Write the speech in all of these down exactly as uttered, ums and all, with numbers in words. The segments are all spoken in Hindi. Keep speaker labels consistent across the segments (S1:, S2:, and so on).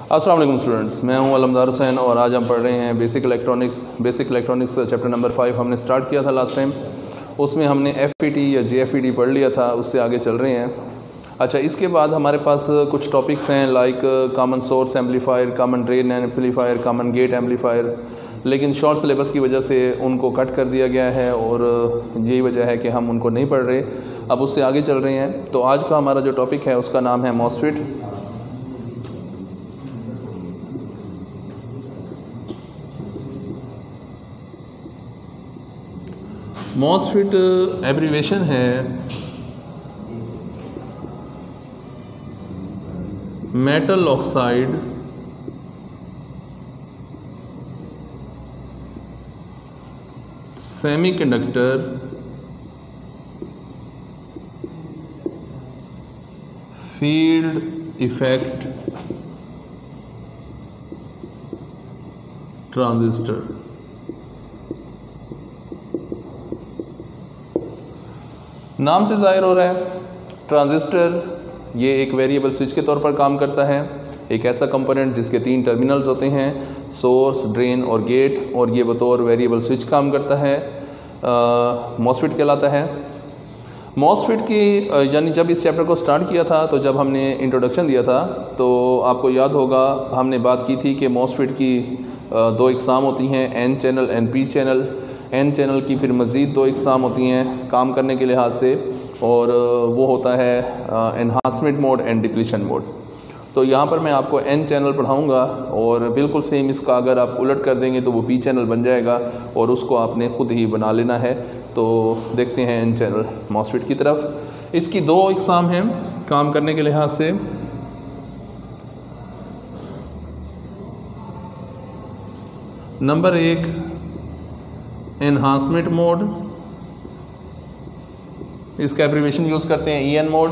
S1: अस्सलाम वालेकुम स्टूडेंट्स, मैं हूं अलमदार हुसैन और आज हम पढ़ रहे हैं basic electronics. Basic electronics chapter number five हमने स्टार्ट किया था लास्ट टाइम। उसमें हमने एफ ई टी या जे एफ ई टी पढ़ लिया था, उससे आगे चल रहे हैं। अच्छा, इसके बाद हमारे पास कुछ टॉपिक्स हैं like common source amplifier, common drain amplifier, common gate amplifier, लेकिन शॉर्ट सिलेबस की वजह से उनको कट कर दिया गया है और यही वजह है कि हम उनको नहीं पढ़ रहे। अब उससे आगे चल रहे हैं। तो आज का हमारा जो टॉपिक है उसका नाम है मॉसफेट। मॉसफेट एब्रीवेशन है metal oxide semiconductor field effect transistor. नाम से जाहिर हो रहा है, ट्रांजिस्टर ये एक वेरिएबल स्विच के तौर पर काम करता है। एक ऐसा कंपोनेंट जिसके तीन टर्मिनल्स होते हैं, सोर्स, ड्रेन और गेट, और ये बतौर वेरिएबल स्विच काम करता है, मॉसफेट कहलाता है। मॉसफेट की यानी जब इस चैप्टर को स्टार्ट किया था, तो जब हमने इंट्रोडक्शन दिया था तो आपको याद होगा हमने बात की थी कि मॉसफेट की दो इकसाम होती हैं, N channel and P channel. N channel की फिर मज़ीद दो इकसाम होती हैं काम करने के लिहाज से, और वो होता है enhancement mode and depletion mode. तो यहाँ पर मैं आपको एन चैनल पढ़ाऊँगा और बिल्कुल सेम इसका अगर आप उलट कर देंगे तो वो पी चैनल बन जाएगा और उसको आपने ख़ुद ही बना लेना है। तो देखते हैं एन चैनल मॉसफेट की तरफ। इसकी दो इकसाम हैं काम करने के लिहाज से। नंबर एक, एनहांसमेंट मोड, इसका एब्रीविएशन यूज़ करते हैं E N mode,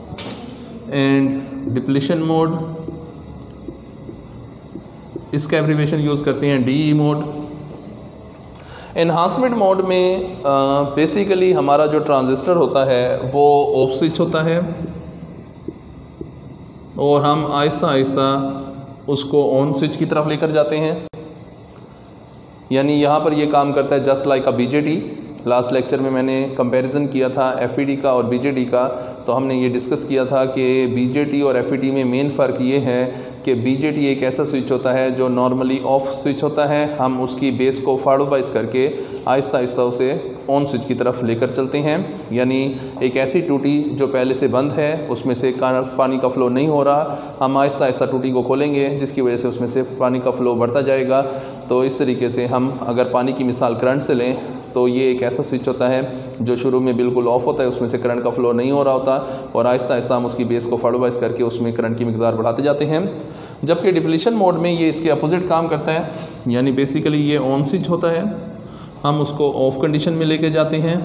S1: and depletion mode, इसका एब्रीविएशन यूज़ करते हैं D E mode. Enhancement mode में बेसिकली हमारा जो ट्रांजिस्टर होता है वो ऑफ स्विच होता है और हम आहिस्ता आहिस्ता उसको ऑन स्विच की तरफ लेकर जाते हैं। यानी यहाँ पर ये काम करता है just like a B J T. Last lecture में मैंने कंपैरिजन किया था एफ ई डी का और बी जे टी का, तो हमने ये डिस्कस किया था कि बी जे टी और एफ ई डी में मेन फ़र्क ये है कि बी जे टी एक ऐसा स्विच होता है जो नॉर्मली ऑफ स्विच होता है। हम उसकी बेस को फाड़ोबाइज करके आहिस्ता आहिस्ता उसे ऑन स्विच की तरफ लेकर चलते हैं। यानी एक ऐसी टूटी जो पहले से बंद है, उसमें से पानी का फ़्लो नहीं हो रहा, हम आहिस्ता आहिस्ता टूटी को खोलेंगे जिसकी वजह से उसमें से पानी का फ़्लो बढ़ता जाएगा। तो इस तरीके से हम अगर पानी की मिसाल करंट से लें तो ये एक ऐसा स्विच होता है जो शुरू में बिल्कुल ऑफ होता है, उसमें से करंट का फ़्लो नहीं हो रहा होता, और आहिस्ता आहिस्ता हम उसकी बेस को फाड़ोबाइज करके उसमें करंट की मिकदार बढ़ाते जाते हैं। जबकि डिप्लीशन मोड में ये इसके अपोजिट काम करता है, यानी बेसिकली ये ऑन स्विच होता है, हम उसको ऑफ कंडीशन में लेके जाते हैं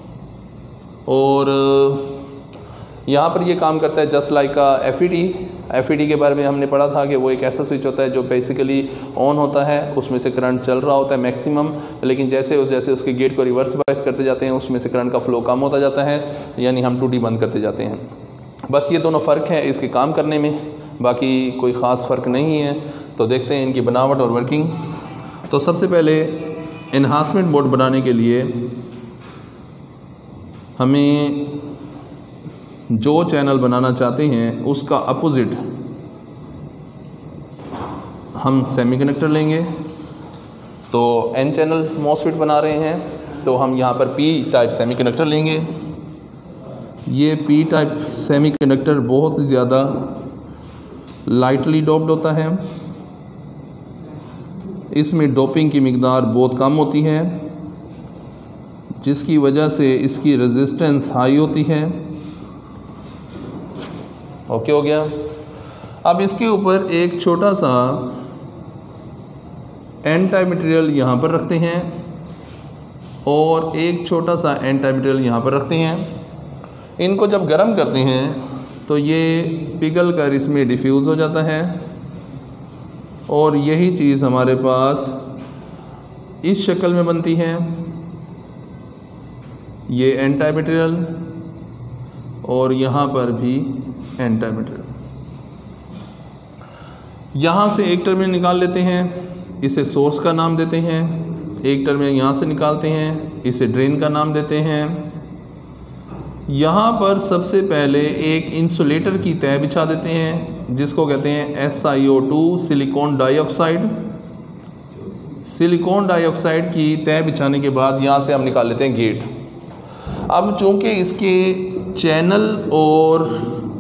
S1: और यहाँ पर ये काम करता है just like a F E D. F E D के बारे में हमने पढ़ा था कि वो एक ऐसा स्विच होता है जो बेसिकली ऑन होता है, उसमें से करंट चल रहा होता है मैक्सिमम, लेकिन जैसे उस जैसे उसके गेट को रिवर्स बाइस करते जाते हैं उसमें से करंट का फ़्लो कम होता जाता है, यानी हम टूटी बंद करते जाते हैं। बस ये दोनों फ़र्क है इसके काम करने में, बाकी कोई ख़ास फ़र्क नहीं है। तो देखते हैं इनकी बनावट और वर्किंग। तो सबसे पहले एनहांसमेंट मोड बनाने के लिए हमें जो चैनल बनाना चाहते हैं उसका अपोजिट हम सेमीकंडक्टर लेंगे। तो एन चैनल मॉसफेट बना रहे हैं तो हम यहाँ पर पी टाइप सेमीकंडक्टर लेंगे। ये पी टाइप सेमीकंडक्टर बहुत ही ज़्यादा लाइटली डोप्ड होता है, इसमें डोपिंग की मिकदार बहुत कम होती है जिसकी वजह से इसकी रेजिस्टेंस हाई होती है। ओके हो गया। अब इसके ऊपर एक छोटा सा एन टाइप मटेरियल यहाँ पर रखते हैं और एक छोटा सा एन टाइप मटेरियल यहाँ पर रखते हैं। इनको जब गर्म करते हैं तो ये पिघल कर इसमें डिफ्यूज़ हो जाता है और यही चीज़ हमारे पास इस शक्ल में बनती है। ये एन टाइप मटेरियल और यहाँ पर भी एन टाइप मटेरियल। यहाँ से एक टर्मिनल निकाल लेते हैं, इसे सोर्स का नाम देते हैं। एक टर्मिनल यहाँ से निकालते हैं, इसे ड्रेन का नाम देते हैं। यहाँ पर सबसे पहले एक इंसुलेटर की तह बिछा देते हैं जिसको कहते हैं S I O two, silicon dioxide. Silicon dioxide की तह बिछाने के बाद यहाँ से हम निकाल लेते हैं गेट। अब चूँकि इसके चैनल और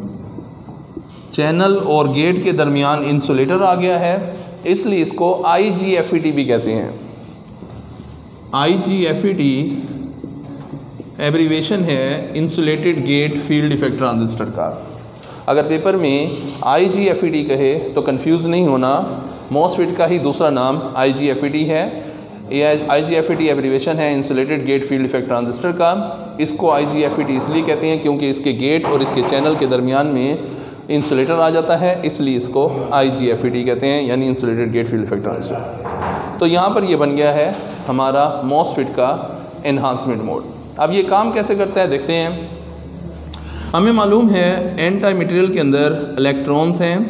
S1: चैनल और गेट के दरमियान इंसुलेटर आ गया है, इसलिए इसको आई जी एफ ई टी भी कहते हैं। I G F E T abbreviation है insulated gate field effect transistor का। अगर पेपर में आई जी एफ ई टी कहे तो कंफ्यूज नहीं होना, मॉसफेट का ही दूसरा नाम आई जी एफ ई टी है। ये I G F E T abbreviation है insulated gate field effect transistor का। इसको आई जी एफ ई टी इसलिए कहते हैं क्योंकि इसके गेट और इसके चैनल के दरमियान में इंसुलेटर आ जाता है, इसलिए इसको आई जी एफ ई टी कहते हैं, यानी insulated gate field effect transistor. तो यहाँ पर ये बन गया है हमारा मॉसफेट का एनहांसमेंट मोड। अब ये काम कैसे करता है देखते हैं। हमें मालूम है एन टाइप मटेरियल के अंदर इलेक्ट्रॉन्स हैं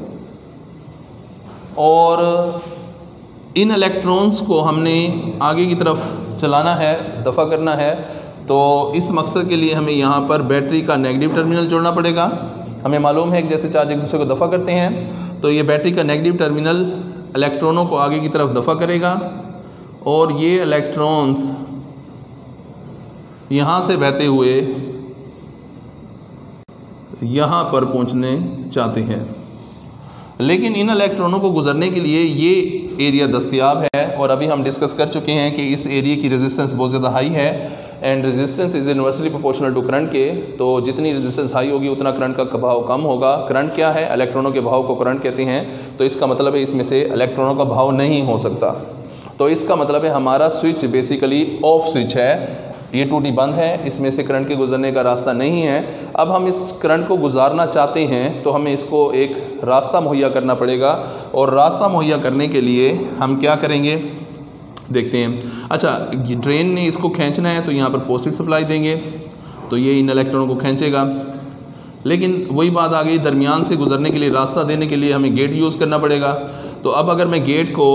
S1: और इन इलेक्ट्रॉन्स को हमने आगे की तरफ चलाना है, दफ़ा करना है। तो इस मकसद के लिए हमें यहाँ पर बैटरी का नेगेटिव टर्मिनल जोड़ना पड़ेगा। हमें मालूम है कि जैसे चार्ज एक दूसरे को दफ़ा करते हैं तो ये बैटरी का नेगेटिव टर्मिनल इलेक्ट्रॉनों को आगे की तरफ दफ़ा करेगा और ये इलेक्ट्रॉन्स यहाँ से बहते हुए यहाँ पर पहुँचने चाहते हैं, लेकिन इन इलेक्ट्रॉनों को गुजरने के लिए ये एरिया दस्तयाब है। और अभी हम डिस्कस कर चुके हैं कि इस एरिया की रेजिस्टेंस बहुत ज़्यादा हाई है and resistance is inversely proportional to current के। तो जितनी रेजिस्टेंस हाई होगी उतना करंट का भाव कम होगा। करंट क्या है? इलेक्ट्रॉनों के भाव को करंट कहते हैं। तो इसका मतलब है इसमें से इलेक्ट्रॉनों का भाव नहीं हो सकता। तो इसका मतलब है हमारा स्विच बेसिकली ऑफ स्विच है, ये टूटी बंद है, इसमें से करंट के गुजरने का रास्ता नहीं है। अब हम इस करंट को गुजारना चाहते हैं तो हमें इसको एक रास्ता मुहैया करना पड़ेगा और रास्ता मुहैया करने के लिए हम क्या करेंगे देखते हैं। अच्छा, ड्रेन ने इसको खींचना है तो यहाँ पर पॉजिटिव सप्लाई देंगे तो ये इन इलेक्ट्रॉनों को खींचेगा, लेकिन वही बात आ गई, दरमियान से गुजरने के लिए रास्ता देने के लिए हमें गेट यूज़ करना पड़ेगा। तो अब अगर मैं गेट को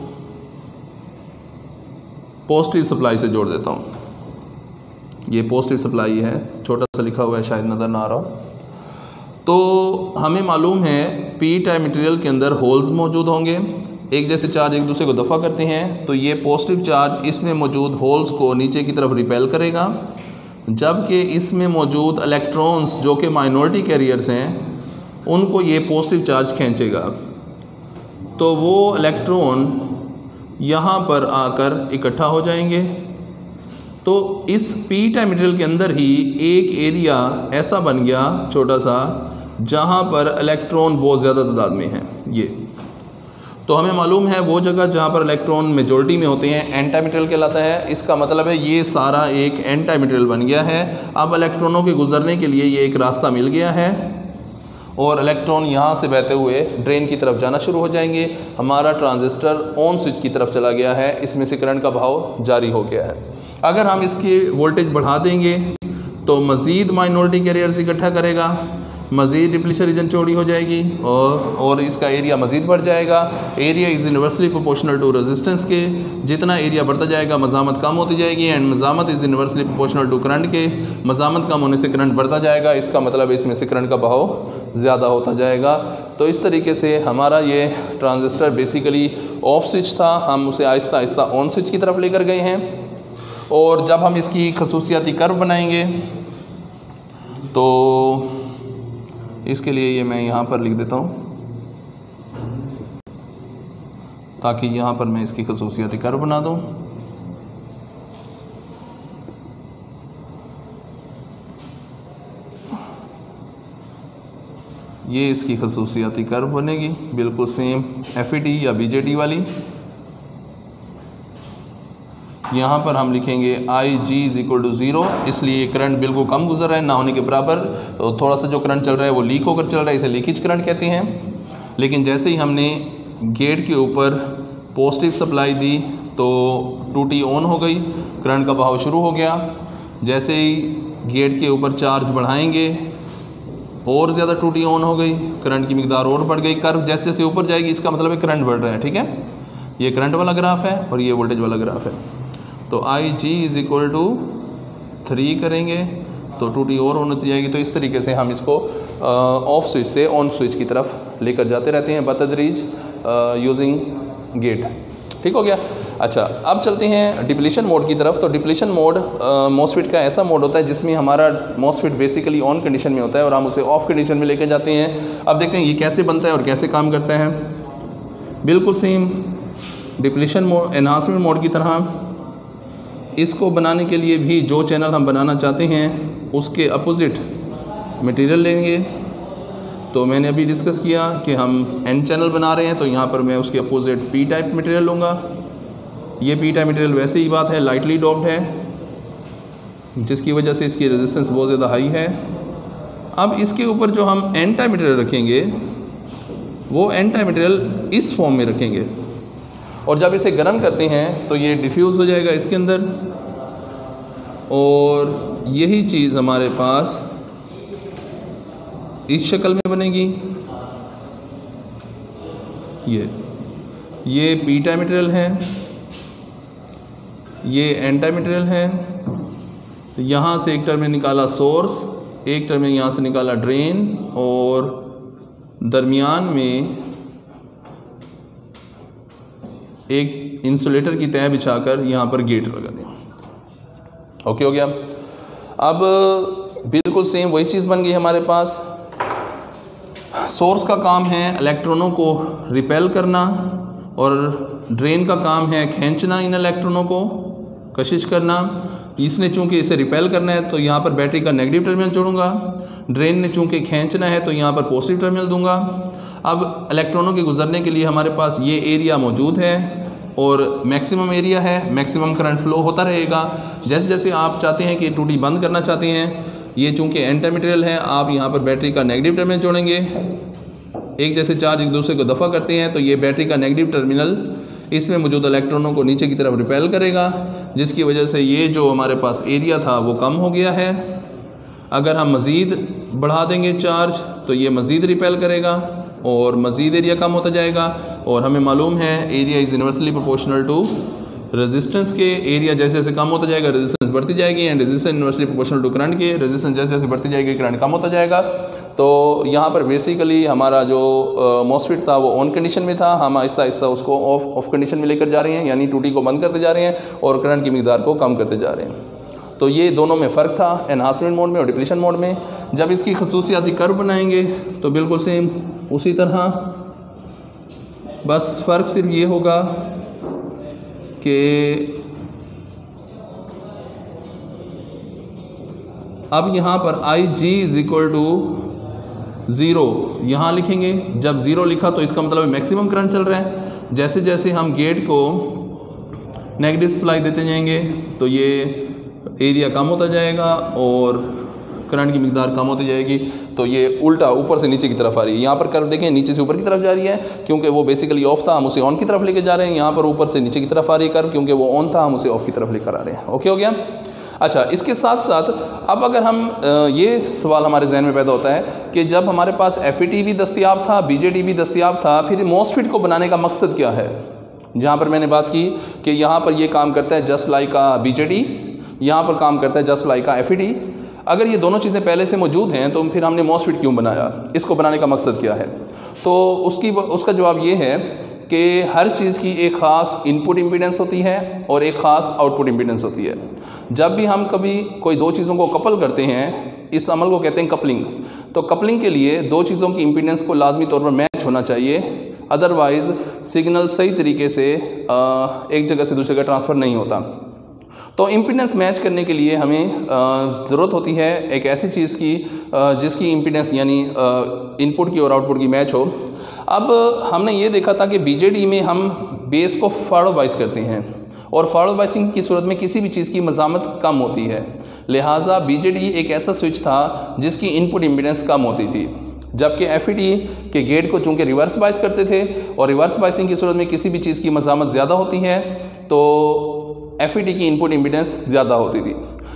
S1: पॉजिटिव सप्लाई से जोड़ देता हूँ, ये पॉजिटिव सप्लाई है, छोटा सा लिखा हुआ है शायद नज़र ना आ रहा हो। तो हमें मालूम है पी टाइप मटेरियल के अंदर होल्स मौजूद होंगे, एक जैसे चार्ज एक दूसरे को दफ़ा करते हैं तो ये पॉजिटिव चार्ज इसमें मौजूद होल्स को नीचे की तरफ रिपेल करेगा, जबकि इसमें मौजूद इलेक्ट्रॉन्स जो कि माइनॉरिटी कैरियर्स हैं उनको ये पॉजिटिव चार्ज खींचेगा। तो वो इलेक्ट्रॉन यहाँ पर आकर इकट्ठा हो जाएंगे। तो इस पी टाइप मटेरियल के अंदर ही एक एरिया ऐसा बन गया छोटा सा जहाँ पर इलेक्ट्रॉन बहुत ज़्यादा तादाद में हैं। ये तो हमें मालूम है वो जगह जहाँ पर इलेक्ट्रॉन मेजॉरिटी में होते हैं एन टाइप मटेरियल कहलाता है। इसका मतलब है ये सारा एक एन टाइप मटेरियल बन गया है। अब इलेक्ट्रॉनों के गुजरने के लिए ये एक रास्ता मिल गया है और इलेक्ट्रॉन यहाँ से बहते हुए ड्रेन की तरफ जाना शुरू हो जाएंगे। हमारा ट्रांजिस्टर ऑन स्विच की तरफ चला गया है, इसमें से करंट का भाव जारी हो गया है। अगर हम इसकी वोल्टेज बढ़ा देंगे तो मज़ीद माइनॉरिटी कैरियर्स इकट्ठा करेगा, मज़ीद डिप्लीशन रीजन चौड़ी हो जाएगी और और इसका एरिया मज़ीद बढ़ जाएगा। Area is inversely proportional to resistance के, जितना एरिया बढ़ता जाएगा मज़ामत कम होती जाएगी एंड मज़ामत is inversely proportional to current के, मज़ामत कम होने से करंट बढ़ता जाएगा। इसका मतलब इसमें से करंट का बहाव ज़्यादा होता जाएगा। तो इस तरीके से हमारा ये ट्रांजिस्टर बेसिकली ऑफ स्विच था, हम उसे आहिस्ता आहिस्ता ऑन स्विच की तरफ लेकर गए हैं। और जब हम इसकी खसूसियाती कर्व बनाएंगे तो इसके लिए ये मैं यहाँ पर लिख देता हूँ ताकि यहाँ पर मैं इसकी खसूसियाती कर्व बना दूँ। ये इसकी खसूसियाती कर्व बनेगी बिल्कुल सेम एफ ई टी या बी जे टी वाली। यहाँ पर हम लिखेंगे I G is equal to zero, इसलिए करंट बिल्कुल कम गुजर रहा है ना होने के बराबर। तो थोड़ा सा जो करंट चल रहा है वो लीक होकर चल रहा है, इसे लीकेज करंट कहते हैं। लेकिन जैसे ही हमने गेट के ऊपर पॉजिटिव सप्लाई दी तो टूटी ऑन हो गई, करंट का बहाव शुरू हो गया। जैसे ही गेट के ऊपर चार्ज बढ़ाएंगे और ज़्यादा टू टी ऑन हो गई, करंट की मिकदार और बढ़ गई। कर्व जैसे जैसे ऊपर जाएगी इसका मतलब है करंट बढ़ रहा है, ठीक है। ये करंट वाला ग्राफ है और ये वोल्टेज वाला ग्राफ है। तो I G is equal to three करेंगे तो टू टी और ऑन होती जाएगी। तो इस तरीके से हम इसको ऑफ स्विच से ऑन स्विच की तरफ लेकर जाते रहते हैं बतदरीज यूजिंग गेट। ठीक हो गया। अच्छा, अब चलते हैं डिप्लीशन मोड की तरफ। तो डिप्लीशन मोड मॉसफेट का ऐसा मोड होता है जिसमें हमारा मॉसफेट बेसिकली ऑन कंडीशन में होता है और हम उसे ऑफ कंडीशन में लेकर जाते हैं। अब देखते हैं ये कैसे बनता है और कैसे काम करता है। बिल्कुल same depletion mode enhancement mode की तरह इसको बनाने के लिए भी जो चैनल हम बनाना चाहते हैं उसके अपोजिट मटेरियल लेंगे। तो मैंने अभी डिस्कस किया कि हम एन चैनल बना रहे हैं, तो यहाँ पर मैं उसके अपोजिट पी टाइप मटेरियल लूँगा। ये पी टाइप मटेरियल वैसे ही बात है लाइटली डॉप्ड है, जिसकी वजह से इसकी रेजिस्टेंस बहुत ज़्यादा हाई है। अब इसके ऊपर जो हम एन टाइप मटेरियल रखेंगे वो एन टाइप मटेरियल इस फॉर्म में रखेंगे और जब इसे गर्म करते हैं तो ये डिफ्यूज़ हो जाएगा इसके अंदर और यही चीज़ हमारे पास इस शक्ल में बनेगी। ये ये पी टाइप मटेरियल है, ये एन टाइप मटेरियल है। तो यहाँ से एक टर्म में निकाला सोर्स, एक टर्म में यहाँ से निकाला ड्रेन और दरमियान में एक इंसुलेटर की तह बिछाकर यहाँ पर गेट लगा दें। ओके हो गया। अब बिल्कुल सेम वही चीज़ बन गई हमारे पास। सोर्स का काम है इलेक्ट्रॉनों को रिपेल करना और ड्रेन का काम है खींचना इन इलेक्ट्रॉनों को, कशिश करना। इसने चूंकि इसे रिपेल करना है तो यहाँ पर बैटरी का नेगेटिव टर्मिनल जोड़ूंगा, ड्रेन ने चूंकि खींचना है तो यहाँ पर पॉजिटिव टर्मिनल दूंगा। अब इलेक्ट्रॉनों के गुजरने के लिए हमारे पास ये एरिया मौजूद है और मैक्सिमम एरिया है, मैक्सिमम करंट फ्लो होता रहेगा। जैसे जैसे आप चाहते हैं कि टू टी बंद करना चाहते हैं, ये चूंकि एन टाइप मटेरियल है, आप यहाँ पर बैटरी का नेगेटिव टर्मिनल जोड़ेंगे। एक जैसे चार्ज एक दूसरे को दफ़ा करते हैं तो ये बैटरी का नेगेटिव टर्मिनल इसमें मौजूद इलेक्ट्रॉनों को नीचे की तरफ रिपेल करेगा, जिसकी वजह से ये जो हमारे पास एरिया था वो कम हो गया है। अगर हम मज़ीद बढ़ा देंगे चार्ज तो ये मज़ीद रिपेल करेगा और मज़ीद एरिया कम होता जाएगा। और हमें मालूम है area is inversely proportional to resistance के। एरिया जैसे जैसे कम होता जाएगा रेजिस्टेंस बढ़ती जाएगी and resistance inversely proportional to current के। रेजिस्टेंस जैसे जैसे बढ़ती जाएगी करंट कम होता जाएगा। तो यहाँ पर बेसिकली हमारा जो मॉसफेट था वो ऑन कंडीशन में था, हम आहिस्ता आहिस्ता उसको ऑफ ऑफ कंडीशन में लेकर जा रहे हैं, यानी टू टी को बंद करते जा रहे हैं और करंट की मिकदार को कम करते जा रहे हैं। तो ये दोनों में फ़र्क था, एनहांसमेंट मोड में और डिप्लीशन मोड में। जब इसकी खसूसियाती कर्व बनाएंगे तो बिल्कुल सेम उसी तरह, बस फ़र्क सिर्फ ये होगा कि अब यहाँ पर I G is equal to zero यहाँ लिखेंगे। जब ज़ीरो लिखा तो इसका मतलब मैक्सिमम करंट चल रहा है। जैसे जैसे हम गेट को नेगेटिव सप्लाई देते जाएंगे तो ये एरिया कम होता जाएगा और करंट की मिकदार कम होती जाएगी। तो ये उल्टा ऊपर से नीचे की तरफ आ रही है। यहाँ पर कर्व देखें नीचे से ऊपर की तरफ जा रही है क्योंकि वो बेसिकली ऑफ था, हम उसे ऑन की तरफ लेकर जा रहे हैं। यहाँ पर ऊपर से नीचे की तरफ आ रही है कर्व क्योंकि वो ऑन था, हम उसे ऑफ की तरफ लेकर आ रहे हैं। ओके हो गया। अच्छा, इसके साथ साथ अब अगर हम ये सवाल हमारे जहन में पैदा होता है कि जब हमारे पास एफ ई टी भी दस्तियाब था, बी जे टी भी दस्तियाब था, फिर मॉसफेट को बनाने का मकसद क्या है। जहाँ पर मैंने बात की कि यहाँ पर ये काम करता है just like a B J T, यहाँ पर काम करता है just like a F E T. अगर ये दोनों चीज़ें पहले से मौजूद हैं तो फिर हमने मॉसफेट क्यों बनाया, इसको बनाने का मकसद क्या है। तो उसकी उसका जवाब ये है कि हर चीज़ की एक ख़ास इनपुट इम्पीडेंस होती है और एक ख़ास आउटपुट इम्पीडेंस होती है। जब भी हम कभी कोई दो चीज़ों को कपल करते हैं, इस अमल को कहते हैं कपलिंग। तो कपलिंग के लिए दो चीज़ों की इम्पीडेंस को लाजमी तौर पर मैच होना चाहिए, अदरवाइज़ सिग्नल सही तरीके से एक जगह से दूसरी जगह ट्रांसफ़र नहीं होता। तो इम्पीडेंस मैच करने के लिए हमें ज़रूरत होती है एक ऐसी चीज़ की जिसकी इम्पीडेंस यानी इनपुट की और आउटपुट की मैच हो। अब हमने ये देखा था कि बीजेडी में हम बेस को फॉरवर्ड बाइस करते हैं और फॉरवर्ड बाइसिंग की सूरत में किसी भी चीज़ की मज़ामत कम होती है, लिहाजा बीजेडी एक ऐसा स्विच था जिसकी इनपुट इम्पीडेंस कम होती थी। जबकि एफ ई टी के गेट को चूँकि रिवर्स बाइस करते थे और रिवर्स बाइसिंग की सूरत में किसी भी चीज़ की मज़ामत ज़्यादा होती है तो एफ ई टी की इनपुट इम्पीडेंस ज़्यादा होती थी।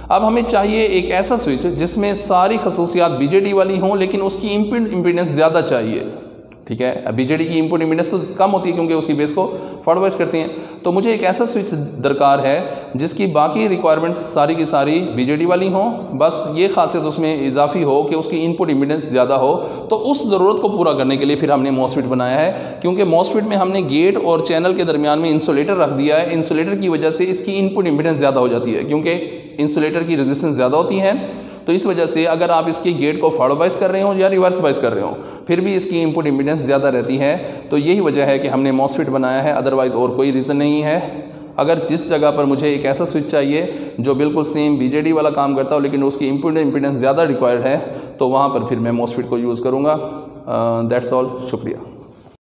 S1: अब हमें चाहिए एक ऐसा स्विच जिसमें सारी खसूसियात बीजेटी वाली हों लेकिन उसकी इनपुट इम्पीडेंस ज़्यादा चाहिए, ठीक है। अब बीजेटी की इनपुट इम्पीडेंस तो कम होती है क्योंकि उसकी बेस को फॉरवर्ड वाइज करती हैं। तो मुझे एक ऐसा स्विच दरकार है जिसकी बाकी रिक्वायरमेंट्स सारी की सारी बीजेटी वाली हों, बस ये खासियत उसमें इजाफी हो कि उसकी इनपुट इम्पीडेंस ज़्यादा हो। तो उस ज़रूरत को पूरा करने के लिए फिर हमने मॉसफेट बनाया है, क्योंकि मॉसफेट में हमने गेट और चैनल के दरमियान में इंसुलेटर रख दिया है। इंसुलेटर की वजह से इसकी इनपुट इम्पीडेंस ज़्यादा हो जाती है, क्योंकि इंसुलेटर की रेजिस्टेंस ज़्यादा होती है। तो इस वजह से अगर आप इसकी गेट को फॉरवर्ड बाइस कर रहे हो या रिवर्स बाइस कर रहे हो, फिर भी इसकी इनपुट इम्पीडेंस ज़्यादा रहती है। तो यही वजह है कि हमने मॉसफेट बनाया है, अदरवाइज़ और कोई रीज़न नहीं है। अगर जिस जगह पर मुझे एक ऐसा स्विच चाहिए जो बिल्कुल सेम बीजेडी वाला काम करता हो लेकिन उसकी इनपुट इम्पीडेंस ज़्यादा रिक्वायर्ड है, तो वहाँ पर फिर मैं मॉसफेट को यूज़ करूँगा। दैट्स ऑल, शुक्रिया।